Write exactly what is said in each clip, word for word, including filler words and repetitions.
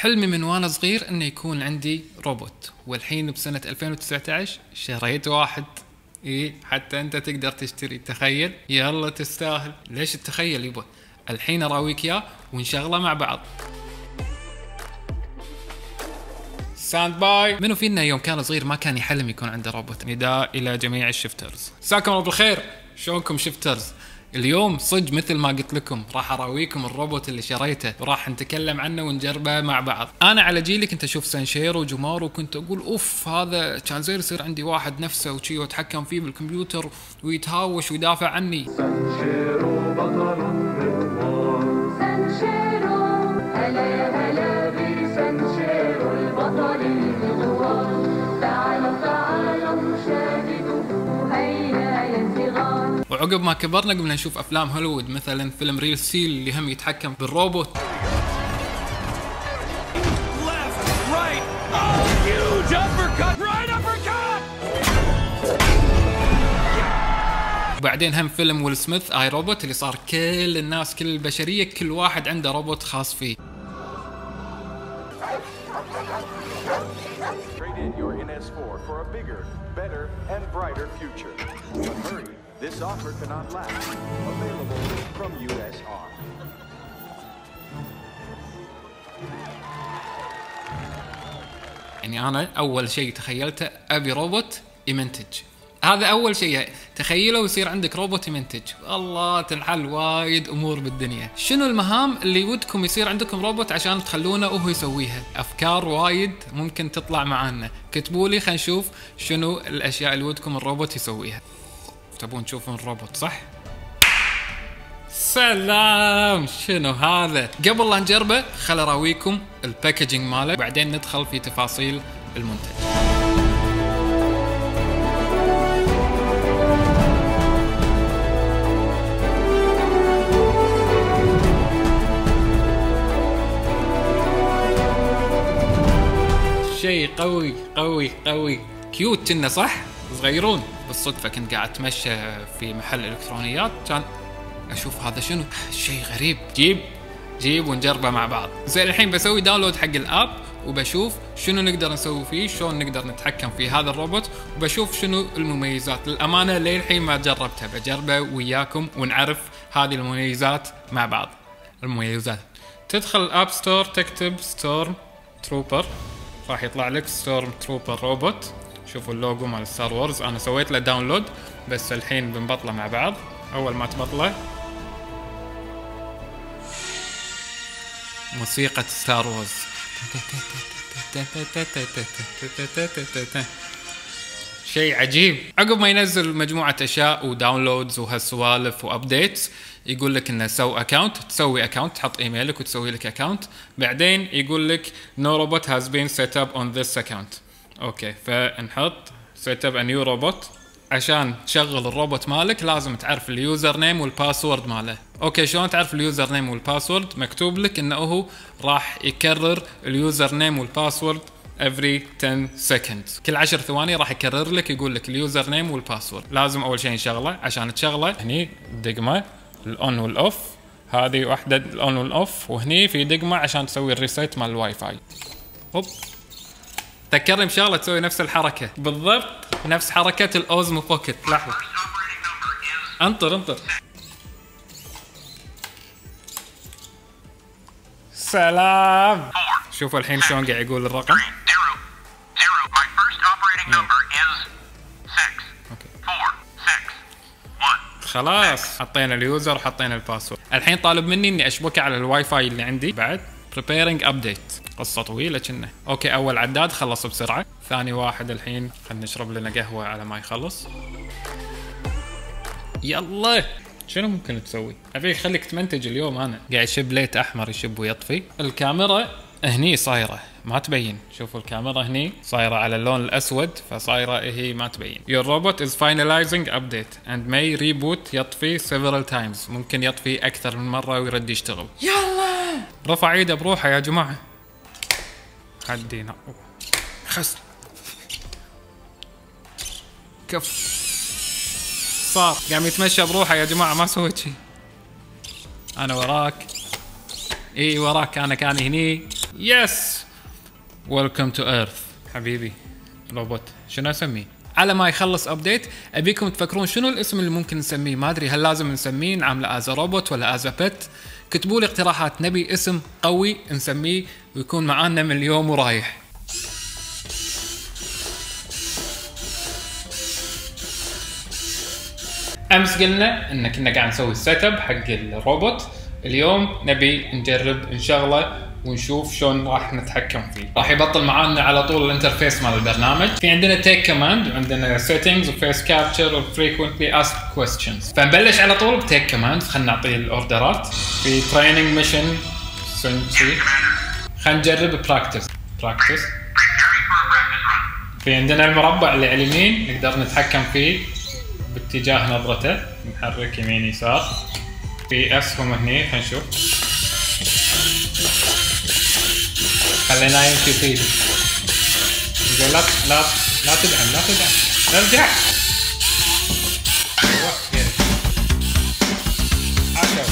حلمي من وانا صغير انه يكون عندي روبوت، والحين بسنة ألفين وتسعة عشر شريت واحد. ايه حتى انت تقدر تشتري، تخيل. يلا تستاهل. ليش التخيل يبا؟ الحين اراويك اياه ونشغله مع بعض. ستاند باي. منو فينا يوم كان صغير ما كان يحلم يكون عنده روبوت؟ نداء الى جميع الشفترز، مساكم الله بالخير، شلونكم شفترز؟ اليوم صج مثل ما قلت لكم راح اراويكم الروبوت اللي شريته وراح نتكلم عنه ونجربه مع بعض. انا على جيلي كنت اشوف سانشيرو وجومارو وكنت اقول اوف هذا كان زين يصير عندي واحد نفسه وشي واتحكم فيه بالكمبيوتر ويتهاوش ويدافع عني. سانشيرو بطل المغوار، سانشيرو هلا يا هلا بي سانشيرو البطل المغوار، تعالوا تعالوا نشاهدوا هيا يا صغار. وعقب ما كبرنا قمنا نشوف افلام هوليوود، مثلا فيلم ريل سيل اللي هم يتحكم بالروبوت. وبعدين هم فيلم ويل سميث اي روبوت اللي صار كل الناس كل البشريه كل واحد عنده روبوت خاص فيه. This offer cannot last. Available from U S R. يعني أنا أول شيء تخيلته أبي روبوت يمنتج. هذا أول شيء تخيله ويصير عندك روبوت يمنتج. الله تنحل وايد أمور بالدنيا. شنو المهام اللي ودكم يصير عندكم روبوت عشان تخلونه وهو يسويها؟ أفكار وايد ممكن تطلع معانا. كتبوا لي خلينا نشوف شنو الأشياء اللي ودكم الروبوت يسويها. تبون تشوفون الروبوت صح؟ سلام. شنو هذا؟ قبل لا نجربه خل اراويكم الباكجينج ماله وبعدين ندخل في تفاصيل المنتج. شيء قوي قوي قوي كيوت كنا صح؟ صغيرون. بالصدفة كنت قاعد اتمشى في محل الكترونيات كان اشوف هذا شنو شيء غريب. جيب جيب ونجربه مع بعض. زين الحين بسوي داونلود حق الاب وبشوف شنو نقدر نسوي فيه، شلون نقدر نتحكم في هذا الروبوت، وبشوف شنو المميزات. للامانه للحين ما جربته، بجربه وياكم ونعرف هذه المميزات مع بعض. المميزات تدخل الاب ستور تكتب ستورم تروبر راح يطلع لك ستورم تروبر روبوت. شوفوا اللوجو مال ستار وورز. انا سويت له داونلود بس الحين بنبطله مع بعض. اول ما تبطله موسيقى ستار وورز شيء عجيب. عقب ما ينزل مجموعة اشياء وداونلودز وهالسوالف وابديتس يقول لك انه سو اكاونت، تسوي اكاونت، تحط ايميلك وتسوي لك اكاونت. بعدين يقول لك نو روبوت هاز بين سيت اب اون ذس اكاونت. اوكي فنحط سيت اب ا نيو روبوت. عشان تشغل الروبوت مالك لازم تعرف اليوزر نيم والباسورد ماله. اوكي شلون تعرف اليوزر نيم والباسورد؟ مكتوب لك انه هو راح يكرر اليوزر نيم والباسورد every ten seconds. كل عشر ثواني راح يكرر لك يقول لك اليوزر نيم والباسورد. لازم اول شيء نشغله. عشان تشغله هني دقمه الاون والاوف، هذه واحده الاون والاوف، وهني في دقمه عشان تسوي الريسيت مال الواي فاي. هوب تذكرني بشغله تسوي نفس الحركه بالضبط، نفس حركه الاوزمو بوكيت. لحظه انطر انطر. سلام. شوفوا الحين شلون قاعد يقول الرقم. خلاص حطينا اليوزر وحطينا الباسورد. الحين طالب مني اني اشبكه على الواي فاي اللي عندي. بعد preparing update، قصة طويلة كنا. اوكي اول عداد خلص بسرعة. ثاني واحد الحين خلينا نشرب لنا قهوة على ما يخلص. يلا شنو ممكن تسوي؟ ابيك خليك تمنتج اليوم. انا قاعد يشب ليت احمر يشب ويطفي. الكاميرا هني صايرة ما تبين. شوفوا الكاميرا هني صايرة على اللون الاسود فصايرة هي ما تبين. Your robot is finalizing update and may reboot يطفي several times. ممكن يطفي اكثر من مرة ويرد يشتغل. يلا رفع ايده بروحه يا جماعة. حدينا خس كف صار قام يتمشى بروحه يا جماعة. ما سويت شيء. انا وراك. اي وراك. انا كان هني يس. ويلكم تو ايرث حبيبي روبوت. شنو اسميه؟ على ما يخلص ابديت ابيكم تفكرون شنو الاسم اللي ممكن نسميه. ما ادري هل لازم نسميه نعمله از روبوت ولا از بيت. كتبوا لي اقتراحات. نبي اسم قوي نسميه ويكون معانا من اليوم ورايح. امس قلنا ان كنا قاعد نسوي السيت اب حق الروبوت. اليوم نبي نجرب نشغله ونشوف شلون راح نتحكم فيه. راح يبطل معانا على طول الانترفيس مال البرنامج. في عندنا تيك كوماند وعندنا سيتنجز وفيس كابتشر وفريكوينتلي اسك كويستشنز. فنبلش على طول بتيك كوماند. خلينا نعطيه الاوردرات. في تريننج ميشن سنسي. خلينا نجرب براكتس براكتس. في عندنا المربع اللي على اليمين نقدر نتحكم فيه باتجاه نظرته. نحرك يمين يسار. في اسهم هني. خلينا نشوف. خلينا يمشي فيه. يقول لا لا لا تدعم لا تدعم. ارجع. ايوه كذا. عشرة.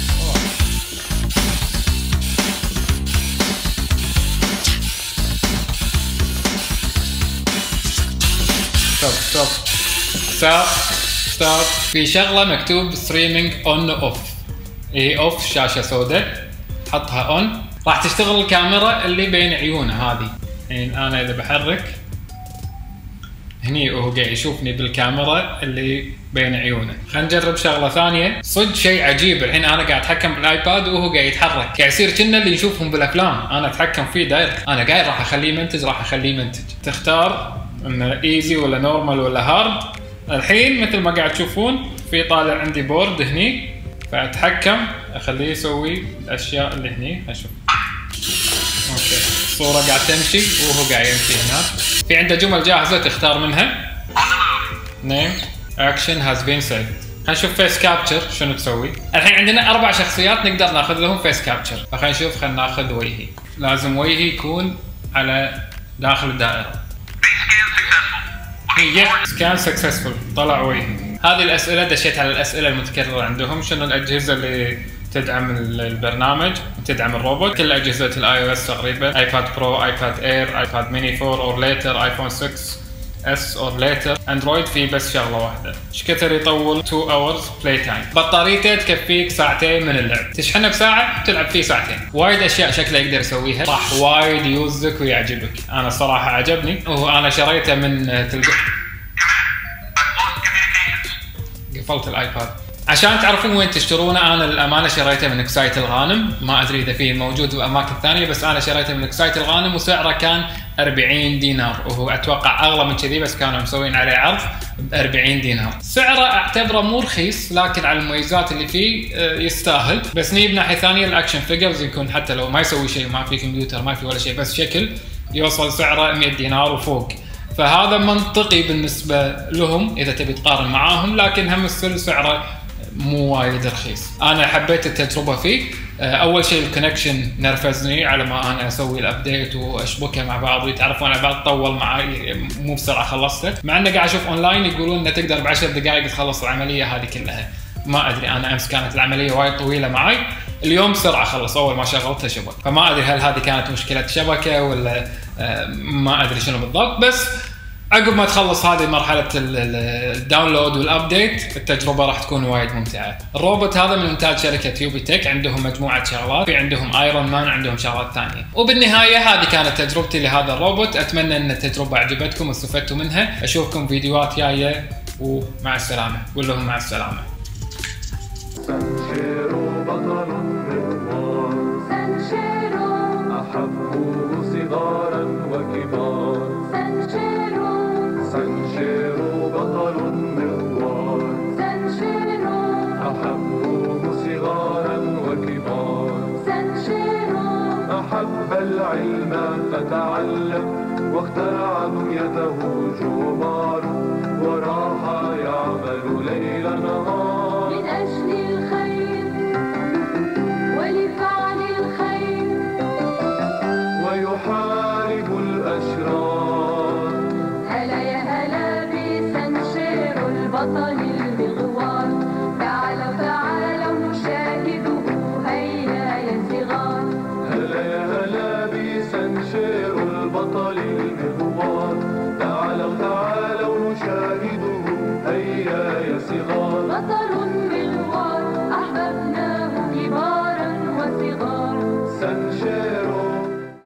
ستوب ستوب ستوب ستوب. في شغله مكتوب ستريمينج اون اوف. اي اوف شاشه سوداء. حطها اون راح تشتغل الكاميرا اللي بين عيونه هذه. الحين انا اذا بحرك هني وهو قاعد يشوفني بالكاميرا اللي بين عيونه. خلينا نجرب شغله ثانيه. صدق شيء عجيب. الحين انا قاعد اتحكم بالايباد وهو قاعد يتحرك. قاعد يصير كنا اللي نشوفهم بالافلام. انا اتحكم فيه دايركت. انا قاعد راح اخليه منتج راح اخليه منتج. تختار انه ايزي ولا نورمال ولا هارد. الحين مثل ما قاعد تشوفون في طالع عندي بورد هني. فاتحكم اخليه يسوي الاشياء اللي هني. اشوف اوكي الصوره قاعد تمشي وهو قاعد يمشي هناك. في عنده جمل جاهزه تختار منها. نيم اكشن هاز بين سيفد. خلينا نشوف فيس كابتشر شنو تسوي. الحين عندنا اربع شخصيات نقدر ناخذ لهم فيس كابتشر. فخلينا نشوف. خلينا ناخذ وجهي. لازم وجهي يكون على داخل الدائره. هي سكان سكسسفول. طلع وجهي. هذه الاسئله دشيت على الاسئله المتكرره عندهم. شنو الاجهزه اللي تدعم البرنامج وتدعم الروبوت. كل اجهزه الاي او اس تقريبا. ايباد برو، ايباد اير، ايباد ميني فور اور ليتر، ايفون ستة اس اور ليتر. اندرويد فيه بس شغله واحده. ايش كثر يطول؟ اثنين اورز بلاي تايم. بطاريته تكفيك ساعتين من اللعب. تشحنه بساعه تلعب فيه ساعتين. وايد اشياء شكله يقدر يسويها. راح وايد يوزك ويعجبك. انا صراحه عجبني. وانا شريته من تلقى قفلت الايباد عشان تعرفون وين تشترونه. انا للامانه شريته من كسايت الغانم. ما ادري اذا فيه موجود باماكن ثانيه بس انا شريته من كسايت الغانم وسعره كان أربعين دينار. وهو اتوقع اغلى من كذي بس كانوا مسوين عليه عرض ب أربعين دينار. سعره اعتبره مو رخيص لكن على المميزات اللي فيه يستاهل. بس نيجي بناحيه ثانيه الاكشن فيجرز يكون حتى لو ما يسوي شيء ما في كمبيوتر ما في ولا شيء بس شكل يوصل سعره مئة دينار وفوق. فهذا منطقي بالنسبه لهم اذا تبي تقارن معاهم. لكن هم السل سعره مو وايد رخيص. انا حبيت التجربه فيه. اول شيء الكونكشن نرفزني على ما انا اسوي الابديت واشبكها مع بعض ويتعرفون على بعض. طول معي مو بسرعه خلصته. مع انه قاعد اشوف اونلاين يقولون انه تقدر بعشر دقائق تخلص العمليه هذه كلها. ما ادري انا امس كانت العمليه وايد طويله معي. اليوم بسرعه خلص اول ما شغلتها شبك. فما ادري هل هذه كانت مشكله شبكه ولا ما ادري شنو بالضبط. بس عقب ما تخلص هذه مرحله الداونلود والابديت التجربه راح تكون وايد ممتعه. الروبوت هذا من انتاج شركه يوبي تك. عندهم مجموعه شغلات. في عندهم ايرون مان. عندهم شغلات ثانيه. وبالنهايه هذه كانت تجربتي لهذا الروبوت. اتمنى ان التجربه عجبتكم واستفدتوا منها. اشوفكم فيديوهات جايه ومع السلامه. قول لهم مع السلامه. سانشيرو بطل مغوار. سانشيرو أحبوه صغارا وكبار. سانشيرو سانشيرو بطل مغوار. سانشيرو أحبوه صغارا وكبار. سانشيرو أحب العلم فتعلم واخترع بنيته جمار. وراح يعمل ليل نهار من أجل الخير ولفعل الخير ويحارب الأشرار. هلا يا هلا بسانشيرو البطل المغوار. تعالوا تعالوا نشاهده هيا يا صغار. هلا يا هلا البطل المغوار. تعالوا تعالوا نشاهده هيا يا صغار. بطل